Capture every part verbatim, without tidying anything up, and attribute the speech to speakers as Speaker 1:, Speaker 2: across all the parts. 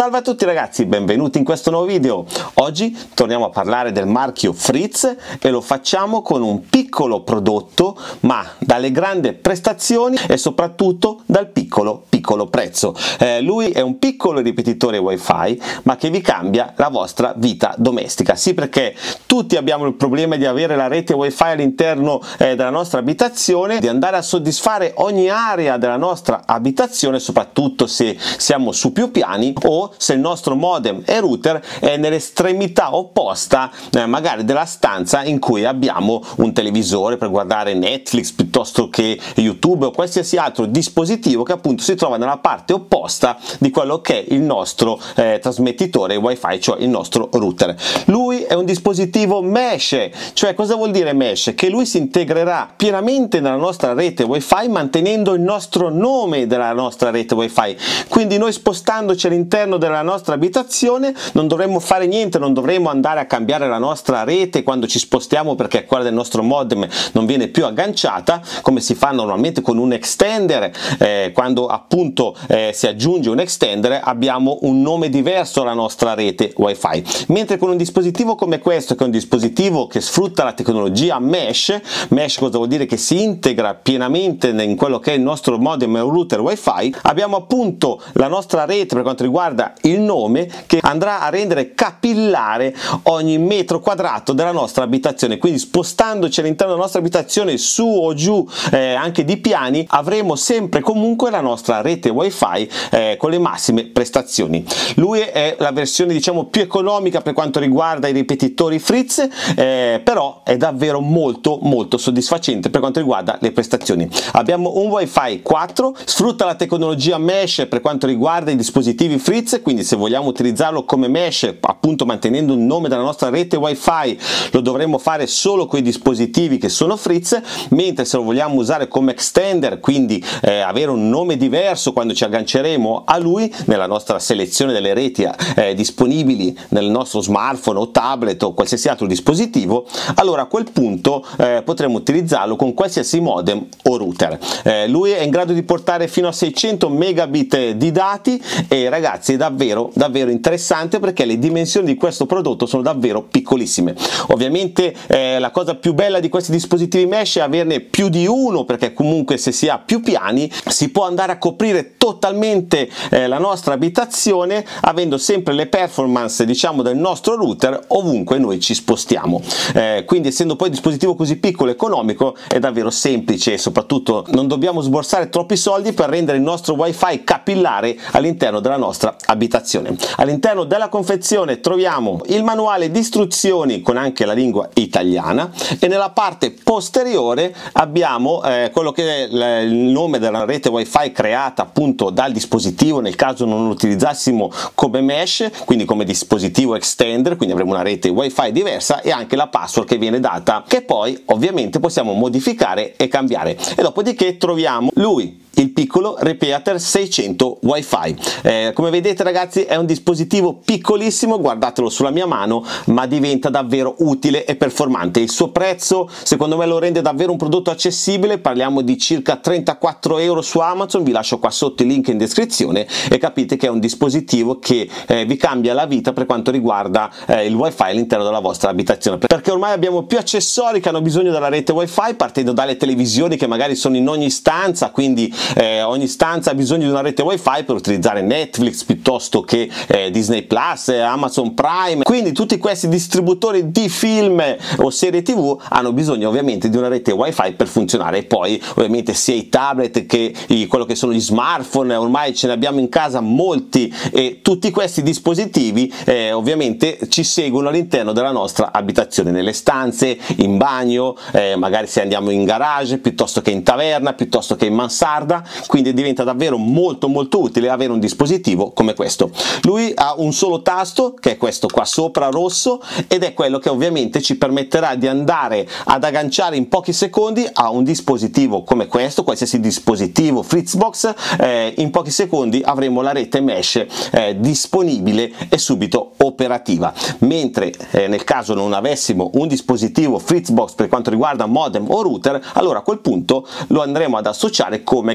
Speaker 1: Salve a tutti ragazzi, benvenuti in questo nuovo video. Oggi torniamo a parlare del marchio Fritz e lo facciamo con un piccolo prodotto ma dalle grandi prestazioni e soprattutto dal piccolo piccolo prezzo. Eh, lui è un piccolo ripetitore wifi ma che vi cambia la vostra vita domestica. Sì, perché tutti abbiamo il problema di avere la rete wifi all'interno eh, della nostra abitazione, di andare a soddisfare ogni area della nostra abitazione, soprattutto se siamo su più piani o se il nostro modem e router è nell'estremità opposta eh, magari della stanza in cui abbiamo un televisore per guardare Netflix piuttosto che YouTube o qualsiasi altro dispositivo che appunto si trova nella parte opposta di quello che è il nostro eh, trasmettitore wifi, cioè il nostro router. Lui è un dispositivo mesh. Cioè, cosa vuol dire mesh? Che lui si integrerà pienamente nella nostra rete wifi mantenendo il nostro nome della nostra rete wifi, quindi noi spostandoci all'interno della nostra abitazione non dovremmo fare niente, non dovremmo andare a cambiare la nostra rete quando ci spostiamo perché quella del nostro modem non viene più agganciata, come si fa normalmente con un extender. Eh, quando appunto eh, si aggiunge un extender abbiamo un nome diverso alla nostra rete wifi, mentre con un dispositivo come questo, che è un dispositivo che sfrutta la tecnologia mesh. Mesh cosa vuol dire? Che si integra pienamente in quello che è il nostro modem e router wifi. Abbiamo appunto la nostra rete per quanto riguarda il nome, che andrà a rendere capillare ogni metro quadrato della nostra abitazione, quindi spostandoci all'interno della nostra abitazione su o giù eh, anche di piani avremo sempre comunque la nostra rete wifi eh, con le massime prestazioni. Lui è la versione diciamo più economica per quanto riguarda i ripetitori Fritz, eh, però è davvero molto molto soddisfacente per quanto riguarda le prestazioni. Abbiamo un wifi quattro, sfrutta la tecnologia mesh per quanto riguarda i dispositivi Fritz, quindi se vogliamo utilizzarlo come mesh appunto mantenendo il nome della nostra rete wifi lo dovremmo fare solo con i dispositivi che sono Fritz, mentre se lo vogliamo usare come extender, quindi eh, avere un nome diverso quando ci agganceremo a lui nella nostra selezione delle reti eh, disponibili nel nostro smartphone o tablet o qualsiasi altro dispositivo, allora a quel punto eh, potremo utilizzarlo con qualsiasi modem o router. Eh, lui è in grado di portare fino a seicento megabit di dati e ragazzi è davvero davvero interessante perché le dimensioni di questo prodotto sono davvero piccolissime. Ovviamente eh, la cosa più bella di questi dispositivi mesh è averne più di uno, perché comunque se si ha più piani si può andare a coprire totalmente eh, la nostra abitazione avendo sempre le performance diciamo del nostro router ovunque noi ci spostiamo. Eh, quindi essendo poi un dispositivo così piccolo e economico è davvero semplice e soprattutto non dobbiamo sborsare troppi soldi per rendere il nostro wifi capillare all'interno della nostra abitazione. All'interno della confezione troviamo il manuale di istruzioni con anche la lingua italiana e nella parte posteriore abbiamo eh, quello che è il nome della rete wifi creata appunto dal dispositivo nel caso non lo utilizzassimo come mesh, quindi come dispositivo extender, quindi avremo una rete wifi diversa e anche la password che viene data, che poi ovviamente possiamo modificare e cambiare. E dopodiché troviamo lui, il piccolo repeater seicento wifi. Eh, come vedete ragazzi è un dispositivo piccolissimo, guardatelo sulla mia mano, ma diventa davvero utile e performante. Il suo prezzo secondo me lo rende davvero un prodotto accessibile, parliamo di circa trentaquattro euro su Amazon, vi lascio qua sotto il link in descrizione e capite che è un dispositivo che eh, vi cambia la vita per quanto riguarda eh, il wifi all'interno della vostra abitazione, perché ormai abbiamo più accessori che hanno bisogno della rete wifi, partendo dalle televisioni che magari sono in ogni stanza, quindi Eh, ogni stanza ha bisogno di una rete wifi per utilizzare Netflix piuttosto che eh, Disney Plus, eh, Amazon Prime, quindi tutti questi distributori di film o serie tv hanno bisogno ovviamente di una rete wifi per funzionare. E poi ovviamente sia i tablet che i, quello che sono gli smartphone, ormai ce ne abbiamo in casa molti e tutti questi dispositivi eh, ovviamente ci seguono all'interno della nostra abitazione, nelle stanze, in bagno, eh, magari se andiamo in garage piuttosto che in taverna, piuttosto che in mansarda, quindi diventa davvero molto molto utile avere un dispositivo come questo. Lui ha un solo tasto che è questo qua sopra rosso ed è quello che ovviamente ci permetterà di andare ad agganciare in pochi secondi a un dispositivo come questo, qualsiasi dispositivo Fritzbox. Eh, in pochi secondi avremo la rete mesh eh, disponibile e subito operativa, mentre eh, nel caso non avessimo un dispositivo Fritzbox per quanto riguarda modem o router, allora a quel punto lo andremo ad associare come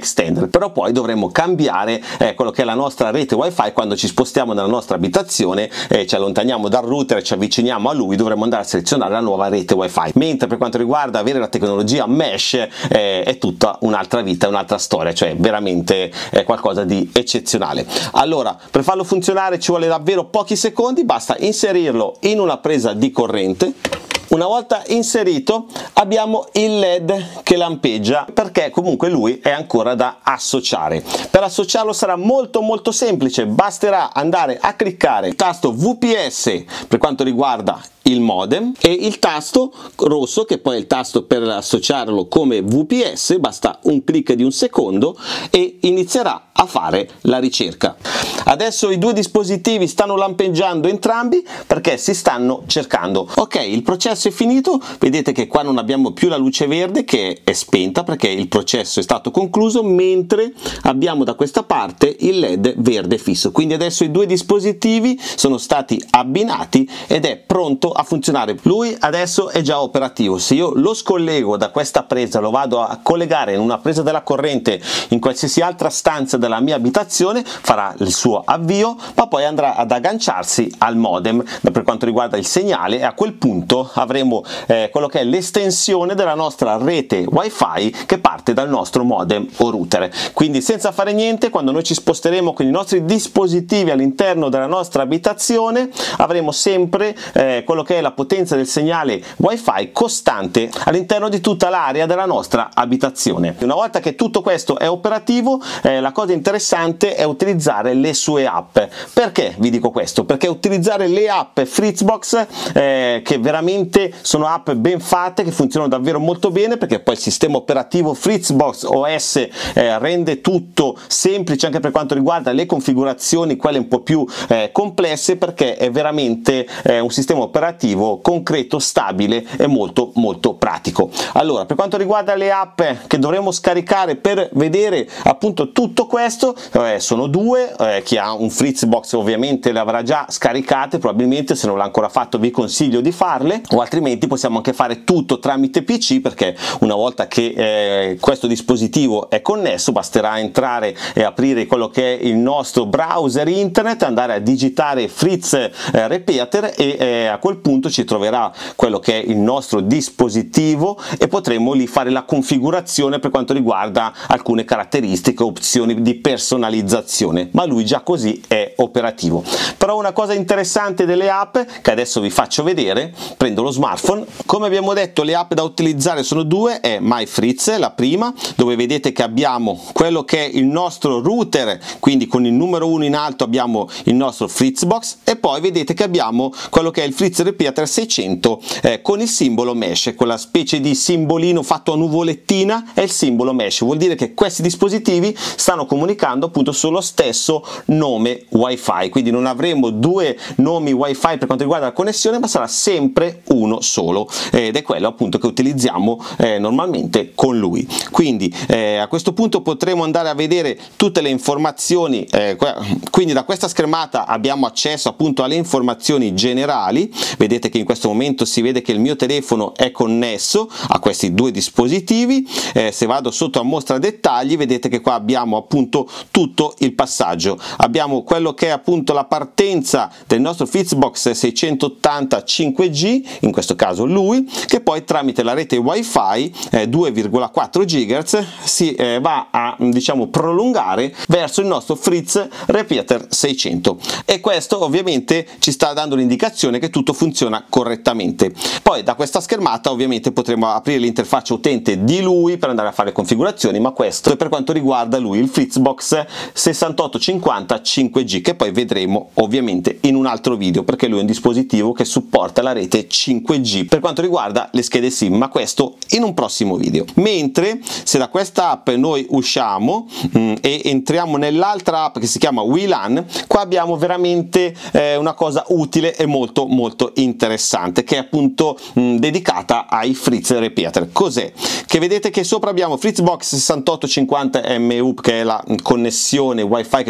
Speaker 1: extender, però poi dovremo cambiare eh, quello che è la nostra rete wifi quando ci spostiamo nella nostra abitazione, eh, ci allontaniamo dal router, ci avviciniamo a lui, dovremo andare a selezionare la nuova rete wifi. Mentre per quanto riguarda avere la tecnologia mesh eh, è tutta un'altra vita, un'altra storia, cioè veramente è qualcosa di eccezionale. Allora, per farlo funzionare ci vuole davvero pochi secondi, basta inserirlo in una presa di corrente. Una volta inserito abbiamo il led che lampeggia, perché comunque lui è ancora da associare. Per associarlo sarà molto molto semplice, basterà andare a cliccare il tasto V P S per quanto riguarda il modem e il tasto rosso, che poi è il tasto per associarlo come V P S, basta un clic di un secondo e inizierà a fare la ricerca. Adesso i due dispositivi stanno lampeggiando entrambi perché si stanno cercando. Ok, il processo è finito, vedete che qua non abbiamo più la luce verde che è spenta perché il processo è stato concluso, mentre abbiamo da questa parte il led verde fisso. Quindi adesso i due dispositivi sono stati abbinati ed è pronto a funzionare. Lui adesso è già operativo. Se io lo scollego da questa presa, lo vado a collegare in una presa della corrente in qualsiasi altra stanza della mia abitazione, farà il suo avvio, ma poi andrà ad agganciarsi al modem per quanto riguarda il segnale, e a quel punto avremo eh, quello che è l'estensione della nostra rete wifi che parte dal nostro modem o router. Quindi senza fare niente, quando noi ci sposteremo con i nostri dispositivi all'interno della nostra abitazione, avremo sempre eh, quello che è la potenza del segnale wifi costante all'interno di tutta l'area della nostra abitazione. Una volta che tutto questo è operativo, eh, la cosa interessante è utilizzare le sue app. Perché vi dico questo? Perché utilizzare le app Fritzbox, eh, che veramente sono app ben fatte, che funzionano davvero molto bene, perché poi il sistema operativo Fritzbox O S eh, rende tutto semplice anche per quanto riguarda le configurazioni, quelle un po' più eh, complesse, perché è veramente eh, un sistema operativo concreto, stabile e molto molto pratico. Allora, per quanto riguarda le app che dovremo scaricare per vedere appunto tutto questo, eh, sono due. Eh, chi ha un Fritzbox ovviamente le avrà già scaricate, probabilmente se non l'ha ancora fatto vi consiglio di farle, o altrimenti possiamo anche fare tutto tramite P C, perché una volta che eh, questo dispositivo è connesso basterà entrare e aprire quello che è il nostro browser internet, andare a digitare Fritz eh, Repeater e eh, a quel punto ci troverà quello che è il nostro dispositivo e potremo lì fare la configurazione per quanto riguarda alcune caratteristiche, opzioni di personalizzazione, ma lui già così è operativo. Però una cosa interessante delle app che adesso vi faccio vedere, prendo lo smartphone. Come abbiamo detto, le app da utilizzare sono due, è MyFritz la prima, dove vedete che abbiamo quello che è il nostro router, quindi con il numero uno in alto abbiamo il nostro Fritzbox, e poi vedete che abbiamo quello che è il Fritz Repeater seicento eh, con il simbolo mesh, quella specie di simbolino fatto a nuvolettina è il simbolo mesh, vuol dire che questi dispositivi stanno comunicando appunto sullo stesso nome wifi, quindi non avremo due nomi wifi per quanto riguarda la connessione, ma sarà sempre uno solo, ed è quello appunto che utilizziamo eh, normalmente con lui. Quindi eh, a questo punto potremo andare a vedere tutte le informazioni, eh, quindi da questa schermata abbiamo accesso appunto alle informazioni generali. Vedete che in questo momento si vede che il mio telefono è connesso a questi due dispositivi. Eh, se vado sotto a mostra dettagli vedete che qua abbiamo appunto tutto il passaggio, abbiamo quello che è appunto la partenza del nostro Fritzbox seicentottanta cinque G, in questo caso lui, che poi tramite la rete wifi eh, due virgola quattro gigahertz si eh, va a diciamo prolungare verso il nostro Fritz Repeater seicento, e questo ovviamente ci sta dando l'indicazione che tutto funziona correttamente. Poi da questa schermata ovviamente potremo aprire l'interfaccia utente di lui per andare a fare configurazioni, ma questo è per quanto riguarda lui, il Fritzbox sessantotto cinquanta cinque G, che poi vedremo ovviamente in un altro video, perché lui è un dispositivo che supporta la rete cinque G per quanto riguarda le schede SIM, ma questo in un prossimo video. Mentre se da questa app noi usciamo mh, e entriamo nell'altra app che si chiama W L A N, qua abbiamo veramente eh, una cosa utile e molto molto interessante, che è appunto mh, dedicata ai Fritz Repeater. Cos'è? Che vedete che sopra abbiamo Fritzbox sessantotto cinquanta M U, che è la connessione wifi che sto utilizzando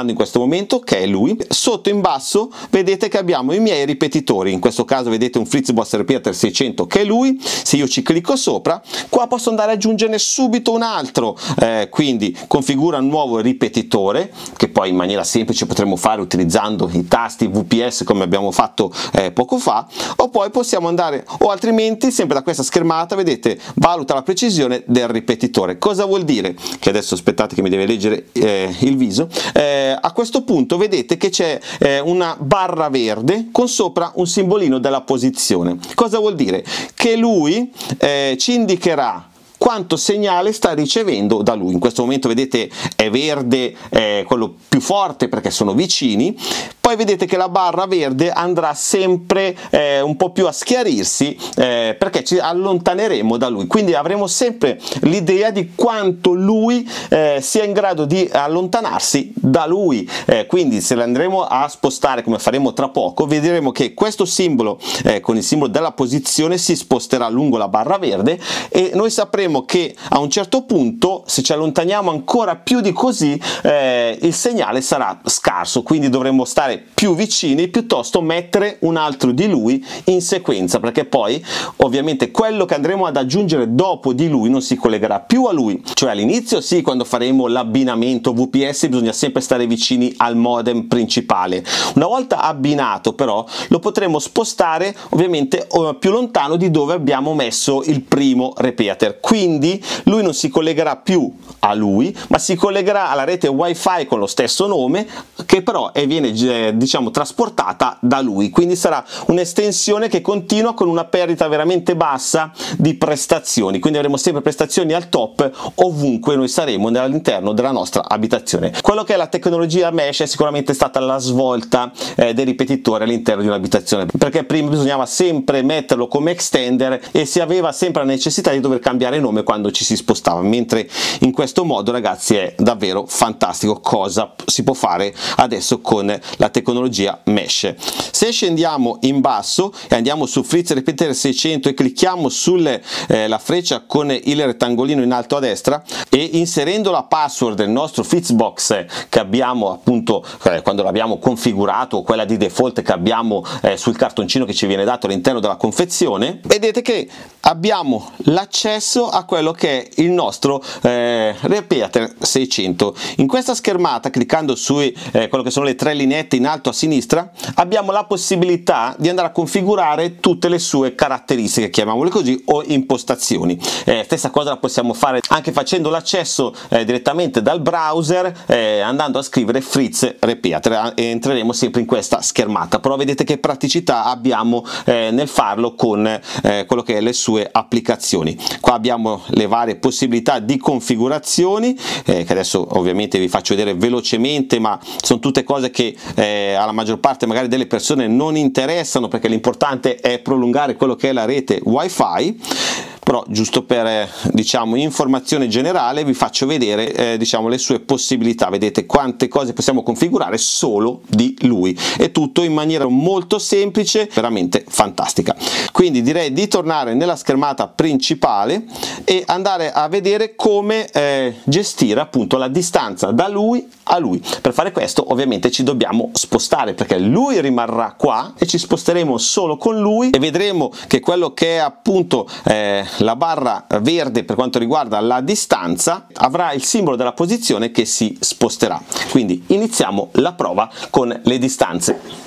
Speaker 1: utilizzando in questo momento, che è lui. Sotto in basso vedete che abbiamo i miei ripetitori, in questo caso vedete un Fritzbox Repeater seicento che è lui. Se io ci clicco sopra, qua posso andare ad aggiungerne subito un altro, eh, quindi configura un nuovo ripetitore, che poi in maniera semplice potremmo fare utilizzando i tasti V P S come abbiamo fatto eh, poco fa, o poi possiamo andare, o altrimenti sempre da questa schermata vedete valuta la precisione del ripetitore. Cosa vuol dire? Che adesso aspettate che mi deve leggere eh, il viso. Eh, a questo punto vedete che c'è eh, una barra verde con sopra un simbolino della posizione. Cosa vuol dire? Che lui eh, ci indicherà quanto segnale sta ricevendo da lui. In questo momento vedete è verde, eh, quello più forte perché sono vicini, poi vedete che la barra verde andrà sempre eh, un po' più a schiarirsi eh, perché ci allontaneremo da lui, quindi avremo sempre l'idea di quanto lui eh, sia in grado di allontanarsi da lui, eh, quindi se andremo a spostare come faremo tra poco, vedremo che questo simbolo eh, con il simbolo della posizione si sposterà lungo la barra verde e noi sapremo che a un certo punto, se ci allontaniamo ancora più di così, eh, il segnale sarà scarso, quindi dovremo stare più vicini, piuttosto mettere un altro di lui in sequenza, perché poi ovviamente quello che andremo ad aggiungere dopo di lui non si collegherà più a lui, cioè all'inizio sì, quando faremo l'abbinamento V P S bisogna sempre stare vicini al modem principale. Una volta abbinato però lo potremo spostare ovviamente più lontano di dove abbiamo messo il primo repeater, quindi lui non si collegherà più a lui ma si collegherà alla rete wifi con lo stesso nome, che però è, viene eh, diciamo trasportata da lui, quindi sarà un'estensione che continua con una perdita veramente bassa di prestazioni, quindi avremo sempre prestazioni al top ovunque noi saremo all'interno della nostra abitazione. Quello che è la tecnologia mesh è sicuramente stata la svolta eh, dei ripetitori all'interno di un'abitazione, perché prima bisognava sempre metterlo come extender e si aveva sempre la necessità di dover cambiare nome quando ci si spostava, mentre in questo modo ragazzi è davvero fantastico cosa si può fare adesso con la tecnologia mesh. Se scendiamo in basso e andiamo su Fritz Repeater seicento e clicchiamo sulla eh, freccia con il rettangolino in alto a destra e inserendo la password del nostro Fritzbox che abbiamo appunto eh, quando l'abbiamo configurato, o quella di default che abbiamo eh, sul cartoncino che ci viene dato all'interno della confezione, vedete che abbiamo l'accesso a quello che è il nostro eh, Repeater seicento. In questa schermata, cliccando su eh, quello che sono le tre lineette in alto a sinistra, abbiamo la possibilità di andare a configurare tutte le sue caratteristiche, chiamiamole così, o impostazioni. Eh, stessa cosa la possiamo fare anche facendo l'accesso eh, direttamente dal browser, eh, andando a scrivere Fritz Repeater e entreremo sempre in questa schermata, però vedete che praticità abbiamo eh, nel farlo con eh, quello che è le sue applicazioni. Qua abbiamo le varie possibilità di configurazioni eh, che adesso ovviamente vi faccio vedere velocemente, ma sono tutte cose che eh, alla maggior parte magari delle persone non interessano, perché l'importante è prolungare quello che è la rete wifi. Però giusto per eh, diciamo informazione generale vi faccio vedere eh, diciamo le sue possibilità. Vedete quante cose possiamo configurare solo di lui, e tutto in maniera molto semplice, veramente fantastica. Quindi direi di tornare nella schermata principale e andare a vedere come eh, gestire appunto la distanza da lui a lui. Per fare questo ovviamente ci dobbiamo spostare, perché lui rimarrà qua e ci sposteremo solo con lui, e vedremo che quello che è appunto eh, la barra verde per quanto riguarda la distanza avrà il simbolo della posizione che si sposterà. Quindi iniziamo la prova con le distanze.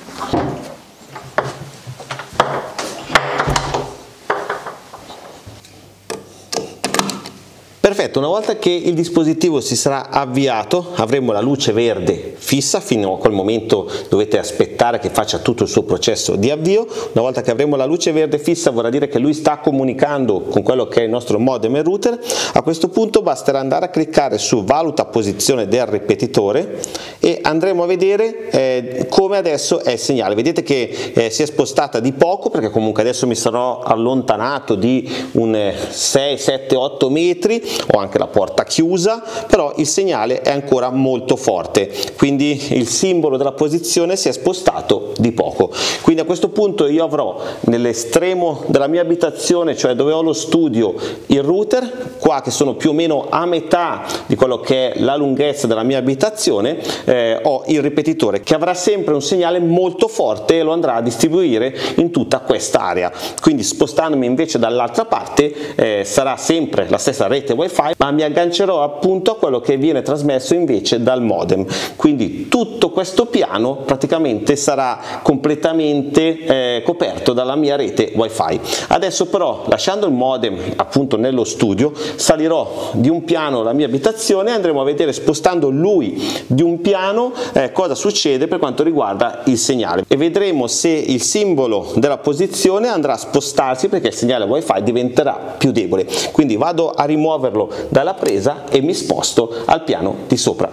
Speaker 1: Perfetto, una volta che il dispositivo si sarà avviato avremo la luce verde fissa, fino a quel momento dovete aspettare che faccia tutto il suo processo di avvio. Una volta che avremo la luce verde fissa vorrà dire che lui sta comunicando con quello che è il nostro modem e router. A questo punto basterà andare a cliccare su valuta posizione del ripetitore e andremo a vedere eh, come adesso è il segnale. Vedete che eh, si è spostata di poco, perché comunque adesso mi sarò allontanato di un sei, sette, otto metri, ho anche la porta chiusa, però il segnale è ancora molto forte, quindi il simbolo della posizione si è spostato di poco. Quindi a questo punto io avrò nell'estremo della mia abitazione, cioè dove ho lo studio, il router, qua che sono più o meno a metà di quello che è la lunghezza della mia abitazione, eh, ho il ripetitore che avrà sempre un segnale molto forte e lo andrà a distribuire in tutta quest'area. Quindi spostandomi invece dall'altra parte eh, sarà sempre la stessa rete wifi, ma mi aggancerò appunto a quello che viene trasmesso invece dal modem. Quindi tutto questo piano praticamente sarà completamente eh, coperto dalla mia rete wifi. Adesso però, lasciando il modem appunto nello studio, salirò di un piano la mia abitazione e andremo a vedere, spostando lui di un piano, eh, cosa succede per quanto riguarda il segnale, e vedremo se il simbolo della posizione andrà a spostarsi perché il segnale wifi diventerà più debole. Quindi vado a rimuoverlo dalla presa e mi sposto al piano di sopra.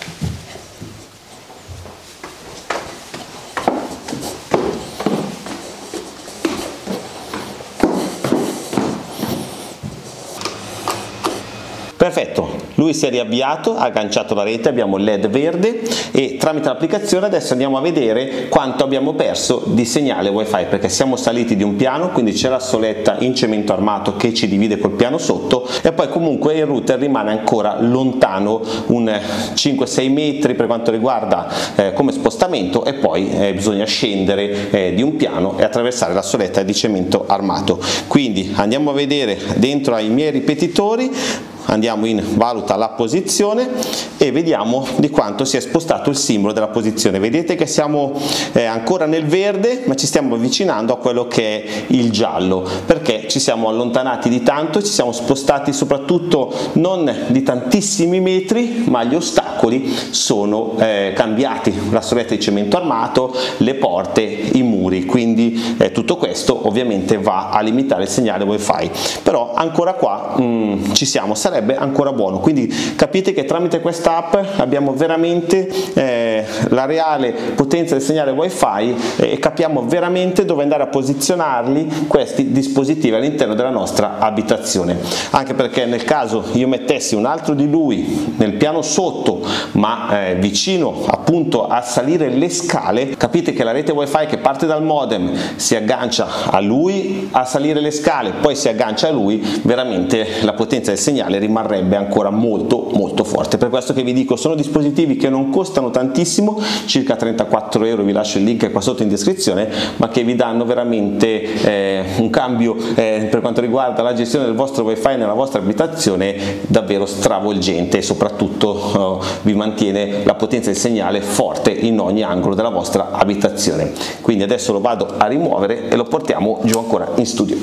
Speaker 1: Perfetto, lui si è riavviato, ha agganciato la rete, abbiamo il led verde e tramite l'applicazione adesso andiamo a vedere quanto abbiamo perso di segnale wifi, perché siamo saliti di un piano, quindi c'è la soletta in cemento armato che ci divide col piano sotto, e poi comunque il router rimane ancora lontano un cinque sei metri per quanto riguarda eh, come spostamento, e poi eh, bisogna scendere eh, di un piano e attraversare la soletta di cemento armato. Quindi andiamo a vedere dentro ai miei ripetitori, andiamo in valuta la posizione e vediamo di quanto si è spostato il simbolo della posizione. Vedete che siamo eh, ancora nel verde, ma ci stiamo avvicinando a quello che è il giallo, perché ci siamo allontanati di tanto, ci siamo spostati soprattutto non di tantissimi metri, ma gli ostacoli sono eh, cambiati, la soletta di cemento armato, le porte, i muri, quindi eh, tutto questo ovviamente va a limitare il segnale wifi, però ancora qua mh, ci siamo, sarebbe ancora buono. Quindi capite che tramite questa app abbiamo veramente eh, la reale potenza del segnale wifi eh, e capiamo veramente dove andare a posizionarli questi dispositivi all'interno della nostra abitazione, anche perché nel caso io mettessi un altro di lui nel piano sotto ma eh, vicino appunto a salire le scale, capite che la rete wifi che parte dal modem si aggancia a lui a salire le scale, poi si aggancia a lui, veramente la potenza del segnale rimarrebbe ancora molto molto forte. Per questo che vi dico, sono dispositivi che non costano tantissimo, circa trentaquattro euro, vi lascio il link qua sotto in descrizione, ma che vi danno veramente eh, un cambio eh, per quanto riguarda la gestione del vostro wifi nella vostra abitazione davvero stravolgente, e soprattutto eh, vi mantiene la potenza del segnale forte in ogni angolo della vostra abitazione. Quindi adesso lo vado a rimuovere e lo portiamo giù ancora in studio.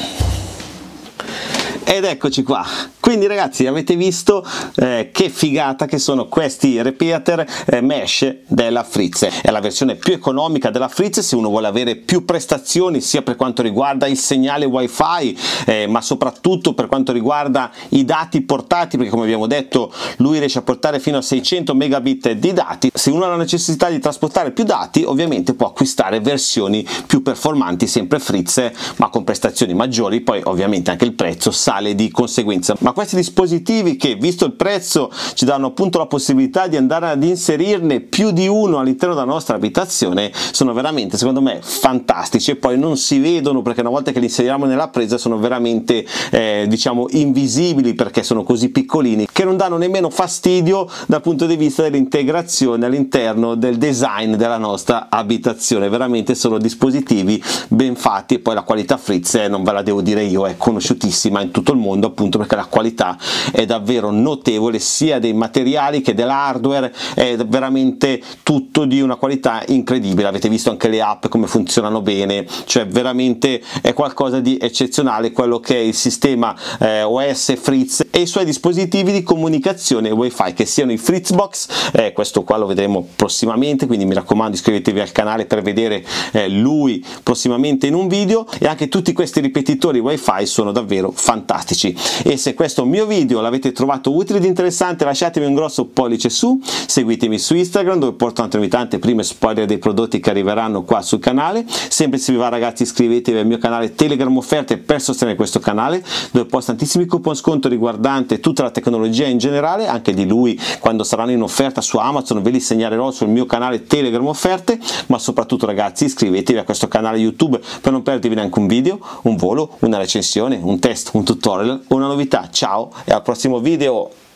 Speaker 1: Ed eccoci qua. Quindi ragazzi, avete visto eh, che figata che sono questi repeater eh, mesh della Fritz. È la versione più economica della Fritz se uno vuole avere più prestazioni sia per quanto riguarda il segnale wifi eh, ma soprattutto per quanto riguarda i dati portati, perché come abbiamo detto lui riesce a portare fino a seicento megabit di dati. Se uno ha la necessità di trasportare più dati ovviamente può acquistare versioni più performanti, sempre Fritz, ma con prestazioni maggiori, poi ovviamente anche il prezzo sale di conseguenza. Ma questi dispositivi, che visto il prezzo ci danno appunto la possibilità di andare ad inserirne più di uno all'interno della nostra abitazione, sono veramente secondo me fantastici, e poi non si vedono perché una volta che li inseriamo nella presa sono veramente eh, diciamo invisibili, perché sono così piccolini che non danno nemmeno fastidio dal punto di vista dell'integrazione all'interno del design della nostra abitazione. Veramente sono dispositivi ben fatti, e poi la qualità Fritz eh, non ve la devo dire io, è conosciutissima in tutto il mondo, appunto perché la qualità è davvero notevole sia dei materiali che dell'hardware, è veramente tutto di una qualità incredibile. Avete visto anche le app come funzionano bene, cioè veramente è qualcosa di eccezionale quello che è il sistema eh, O S Fritz e i suoi dispositivi di comunicazione wifi, che siano i Fritzbox, eh, questo qua lo vedremo prossimamente, quindi mi raccomando iscrivetevi al canale per vedere eh, lui prossimamente in un video, e anche tutti questi ripetitori wifi sono davvero fantastici. fantastici. E se questo mio video l'avete trovato utile ed interessante, lasciatemi un grosso pollice su, seguitemi su Instagram dove porto anche tante prime spoiler dei prodotti che arriveranno qua sul canale. Sempre se vi va ragazzi, iscrivetevi al mio canale Telegram Offerte per sostenere questo canale, dove posto tantissimi coupon sconto riguardante tutta la tecnologia in generale, anche di lui quando saranno in offerta su Amazon ve li segnalerò sul mio canale Telegram Offerte. Ma soprattutto ragazzi, iscrivetevi a questo canale YouTube per non perdervi neanche un video, un volo, una recensione, un test, un tutorial o una novità. Ciao e al prossimo video!